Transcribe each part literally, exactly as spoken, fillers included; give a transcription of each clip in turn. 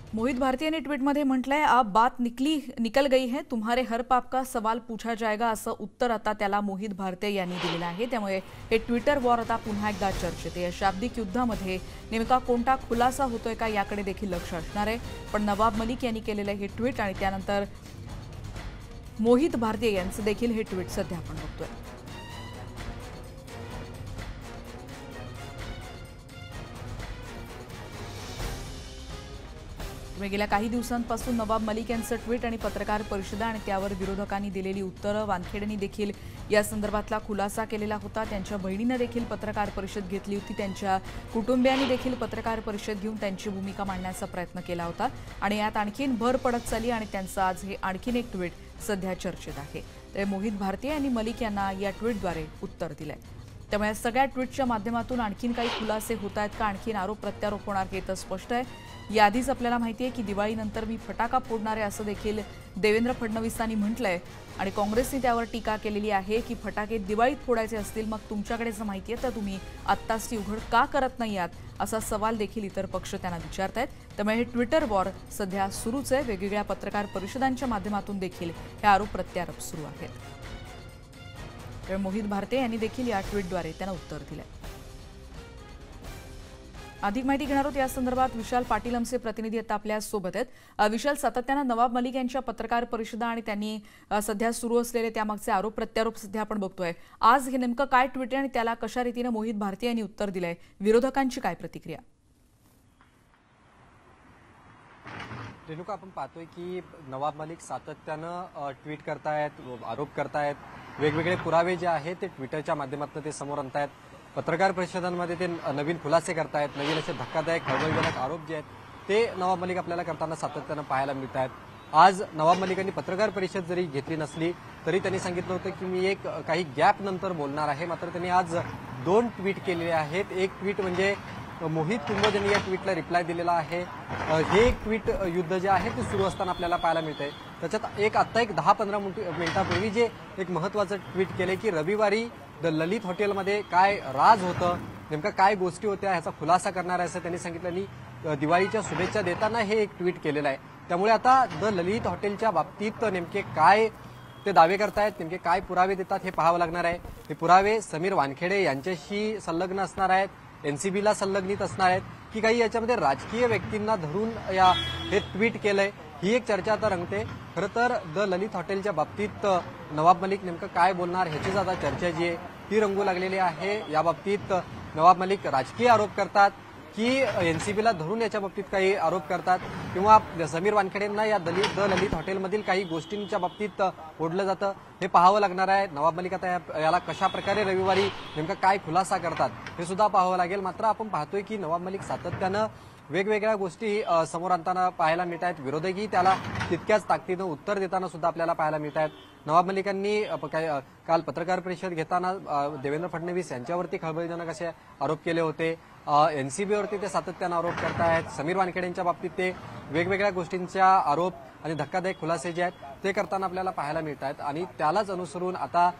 मोहित भारती ने ट्वीटमध्ये म्हटलंय, आप बात निकली निकल गई है, तुम्हारे हर पाप का सवाल पूछा जाएगा असं उत्तर आता त्याला मोहित भारती यांनी दिलेलं आहे। त्यामुळे हे ट्विटर वॉर आता पुन्हा एकदा चर्चेत आहे। या शाब्दिक युद्धामध्ये नेमका कोणता खुलासा होतोय का याकडे देखील लक्ष असणार आहे। पण नवाब मलिक यांनी केलेलं हे ट्विट आणि त्यानंतर मोहित भारती यांचं देखील हे ट्विट सध्या आपण बघतोय। गेल्या काही दिवसांपासून नवाब मलिक यांचं ट्विट आणि पत्रकार परिषद आणि त्यावर विरोधकांनी दिलेली उत्तरं, वानखेडेंनी देखील या संदर्भातला खुलासा केलेला होता। त्यांच्या बहिणीने देखील पत्रकार परिषद घेतली होती। त्यांच्या कुटुंबियांनी देखील पत्रकार परिषद घेऊन त्यांची भूमिका मांडण्याचा प्रयत्न केला होता आणि यात आणखीन भर पडत चालली आणि त्यांचं आज हे आणखीन एक ट्विट सध्या चर्चेत आहे। तर मोहित भारती यांनी मलिक यांना या ट्विटद्वारे उत्तर दिलंय। त्यामुळे सगळ्या ट्विटच्या माध्यमातून आणखीन काही खुलासे होत आहेत का, आणखीन आरोप प्रत्यारोप होणार हे तर स्पष्ट आहे। याआधीच आपल्याला माहिती आहे की दिवाळीनंतर मी फटाका फोडणार आहे असं देखील देवेंद्र फडणवीसांनी म्हटलंय आणि काँग्रेसने त्यावर टीका केलेली आहे की फटाके दिवाळीत फोडायचे असतील मग तुमच्याकडेच माहिती आहे तर तुम्ही आत्ताच ती उघड का करत नाही आहात असा सवाल देखील इतर पक्ष त्यांना विचारतायत। त्यामुळे हे ट्विटर वॉर सध्या सुरूच आहे। वेगवेगळ्या पत्रकार परिषदांच्या माध्यमातून देखील हे आरोप प्रत्यारोप सुरू आहेत। त्यामुळे मोहित भारती यांनी देखील या ट्विटद्वारे त्यांना उत्तर दिलंय। अधिक माहिती घेणार आहोत या संदर्भात विशाल पाटील आमचे प्रतिनिधी आता आपल्या सोबत आहेत। विशाल, सातत्याने नवाब मलिक यांच्या पत्रकार परिषदा आणि त्यांनी सध्या सुरू असलेले त्यामागचे आरोप प्रत्यारोप सध्या आपण बघतोय। आज हे नेमकं काय ट्विट आहे आणि त्याला कशा रीतीने मोहित भारती यांनी उत्तर दिलंय, विरोधकांची काय प्रतिक्रिया? रेणुका, आपण पाहतोय की नवाब मलिक सातत्यानं ट्विट करतायत, आरोप करतायत, वेगवेगळे पुरावे जे आहेत ते ट्विटरच्या माध्यमातून ते समोर आणतायत। पत्रकार परिषदांमध्ये ते नवीन खुलासे करतायत, नवीन असे धक्कादायक खळबळजनक आरोप जे आहेत ते नवाब मलिक आपल्याला करताना सातत्यानं पाहायला मिळत आहेत। आज नवाब मलिकांनी पत्रकार परिषद जरी घेतली नसली तरी त्यांनी सांगितलं होतं की मी एक काही गॅप नंतर बोलणार आहे। मात्र त्यांनी आज दोन ट्विट केलेले आहेत। एक ट्विट म्हणजे मोहित कुंभोज यांनी या ट्विटला रिप्लाय दिलेला आहे। हे एक ट्विट युद्ध जे आहे ते सुरू असताना आपल्याला पाहायला मिळतंय। त्याच्यात एक आत्ता एक दहा पंधरा मिनिटापूर्वी जे एक महत्त्वाचं ट्विट केले की रविवारी द ललित हॉटेलमध्ये काय राज होतं, नेमका काय गोष्टी होत्या ह्याचा खुलासा करणार आहे असं त्यांनी सांगितलं आणि दिवाळीच्या शुभेच्छा देताना हे एक ट्विट केलेलं आहे। त्यामुळे आता द ललित हॉटेलच्या बाबतीत नेमके काय ते दावे करतायत, नेमके काय पुरावे देतात हे पाहावं लागणार आहे। हे पुरावे समीर वानखेडे यांच्याशी संलग्न असणार आहेत, एनसीबीला संलग्नित असणार आहेत की काही याच्यामध्ये राजकीय व्यक्तींना धरून या हे ट्विट केलंय, ही एक चर्चा आता रंगते। खरं तर द ललित हॉटेलच्या बाबतीत नवाब मलिक नेमकं काय बोलणार ह्याचीच आता चर्चा जी आहे ती रंगू लागलेली आहे। या बाबतीत नवाब मलिक राजकीय आरोप करतात की एनसीबीला धरून याच्या बाबतीत काही आरोप करतात किंवा समीर वानखेडेंना या दलित द ललित हॉटेलमधील काही गोष्टींच्या बाबतीत ओढलं जातं हे पाहावं लागणार आहे। नवाब मलिक आता याला कशा प्रकारे रविवारी नेमका काय खुलासा करतात हे सुद्धा पाहावं लागेल। मात्र आपण पाहतोय की नवाब मलिक सातत्यानं वेगवेगळ्या गोष्टी समोर आणताना पाहायला मिळत आहेत। विरोधकही त्याला तितक्याच ताकदीनं उत्तर देताना सुद्धा आपल्याला पाहायला मिळत आहेत। नवाब मलिकांनी काल पत्रकार परिषद घेताना देवेंद्र फडणवीस यांच्यावरती खळबळजनक असे आरोप केले होते। एनसीबीवरती ते सातत्यानं आरोप करतायत। समीर वानखेडेंच्या बाबतीत ते वेगवेगळ्या गोष्टींच्या आरोप आणि धक्कादायक खुलासे जे आहेत ते करताना आपल्याला पाहायला मिळत आहेत आणि त्यालाच अनुसरून आता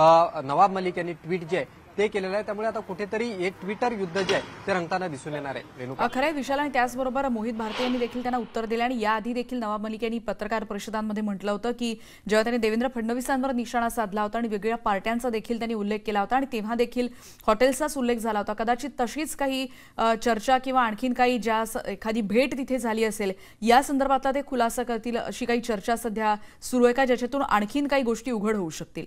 नवाब मलिक यांनी ट्विट जे आहे ते केलेलं आहे। त्यामुळे आता कुठेतरी एक ट्विटर युद्ध जे आहे ते रंगताना दिसून येणार आहे। रेणुका, खरंय विशाल, आणि त्याचबरोबर मोहित भारती यांनी देखील त्यांना उत्तर दिले आणि याआधी देखील नवाब मलिक यांनी पत्रकार परिषदांमध्ये म्हटलं होतं की जेव्हा त्यांनी देवेंद्र फडणवीसांवर निशाणा साधला होता आणि वेगवेगळ्या पार्ट्यांचा देखील त्यांनी उल्लेख केला होता आणि तेव्हा देखील हॉटेल्सचाच उल्लेख झाला होता, कदाचित तशीच काही चर्चा किंवा आणखीन काही ज्या एखादी भेट तिथे झाली असेल या संदर्भातला ते खुलासा करतील अशी काही चर्चा सध्या सुरू आहे का, ज्याच्यातून आणखीन काही गोष्टी उघड होऊ शकतील?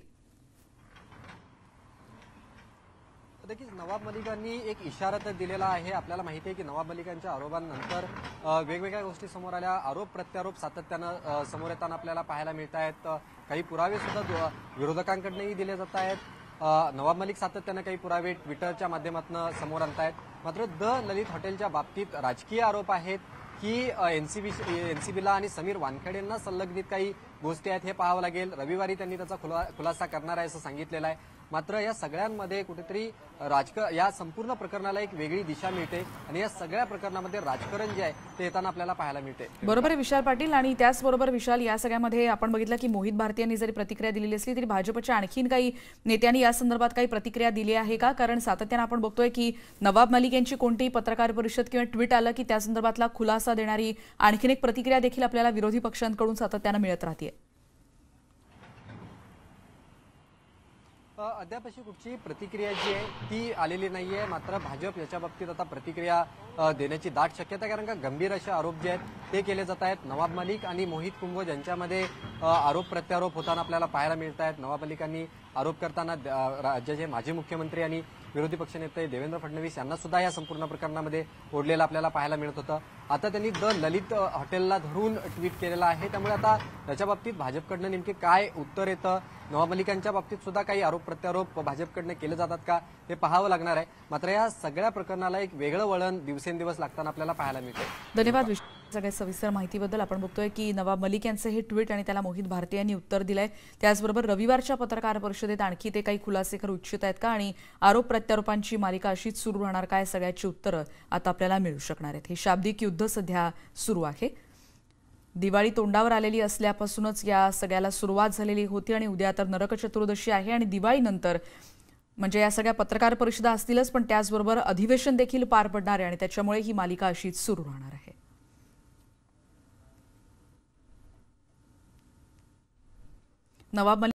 नक्कीच नवाब मलिकांनी एक इशारा तर दिलेला आहे। आपल्याला माहिती आहे की नवाब मलिकांच्या आरोपांनंतर वेगवेगळ्या गोष्टी समोर आल्या, आरोप प्रत्यारोप सातत्यानं समोर येताना आपल्याला पाहायला मिळत आहेत। काही पुरावे सुद्धा विरोधकांकडूनही दिले जात आहेत। नवाब मलिक सातत्यानं काही पुरावे ट्विटरच्या माध्यमातून समोर आणतायत। मात्र द ललित हॉटेलच्या बाबतीत राजकीय आरोप आहेत की एनसीबी एनसीबीला आणि समीर वानखेडेंना संलग्नित काही गोष्टी आहेत हे पाहावं लागेल। रविवारी त्यांनी त्याचा खुलासा करणार आहे असं सांगितलेलं आहे। मात्र या सगळ्यांमध्ये कुठेतरी राजक या संपूर्ण प्रकरणाला एक वेगळी दिशा मिळते आणि या सगळ्या प्रकरणामध्ये राजकारण जे आहे ते येताना आपल्याला पाहायला मिळते. बरोबर आहे विशाल पाटील. आणि त्याचबरोबर विशाल, या सगळ्यामध्ये आपण बघितलं की मोहित भारतीयांनी जरी प्रतिक्रिया दिलेली असली तरी भाजपच्या आणखीन काही नेत्यांनी या संदर्भात काही प्रतिक्रिया दिली आहे का? कारण सातत्याने आपण बघतोय की नवाब मलिक यांची कोणतीही पत्रकार परिषद किंवा ट्विट आलं की त्या संदर्भातला खुलासा देणारी आणखीन एक प्रतिक्रिया देखील आपल्याला विरोधी पक्षांकडून सातत्याने मिळत राहते. अद्याप अशी कुठची प्रतिक्रिया जी आहे ती आलेली नाहीये. मात्र भाजप याच्या बाबतीत आता प्रतिक्रिया देण्याची दाट शक्यता आहे, कारण का गंभीर असे आरोप जे आहेत ते केले जात आहेत. नवाब मलिक आणि मोहित कुंभोज यांच्यामध्ये आरोप प्रत्यारोप होताना आपल्याला पाहायला मिळत आहेत. नवाब मलिकांनी आरोप करताना राज्याचे माजी मुख्यमंत्री आणि विरोधी पक्षनेते देवेंद्र फडणवीस यांना सुद्धा या संपूर्ण प्रकरणामध्ये ओढलेलं आपल्याला पाहायला मिळत होतं. आता त्यांनी द ललित हॉटेलला धरून ट्विट केलेलं आहे. त्यामुळे आता याच्या बाबतीत भाजपकडनं नेमके काय उत्तर येतं, नवाब मलिकांच्या बाबतीत सुद्धा काही आरोप प्रत्यारोप भाजपकडनं केले जातात का हे पाहावं लागणार आहे. मात्र या सगळ्या प्रकरणाला एक वेगळं वळण दिवसेंदिवस लागताना आपल्याला पाहायला मिळते. धन्यवाद सगळ्या सविस्तर माहितीबद्दल. आपण बघतोय की नवाब मलिक यांचं हे ट्विट आणि त्याला मोहित भारतीयांनी उत्तर दिलंय. त्याचबरोबर रविवारच्या पत्रकार परिषदेत आणखी ते काही खुलासे करू इच्छित आहेत का आणि आरोप प्रत्यारोपांची मालिका अशीच सुरू राहणार काय, सगळ्याची उत्तरं आता आपल्याला मिळू शकणार आहेत. हे शाब्दिक युद्ध सध्या सुरू आहे. दिवाळी तोंडावर आलेली असल्यापासूनच या सगळ्याला सुरुवात झालेली होती आणि उद्या तर नरक चतुर्दशी आहे आणि दिवाळीनंतर म्हणजे या सगळ्या पत्रकार परिषदा असतीलच, पण त्याचबरोबर अधिवेशन देखील पार पडणार आहे आणि त्याच्यामुळे ही मालिका अशीच सुरू राहणार आहे. नवाब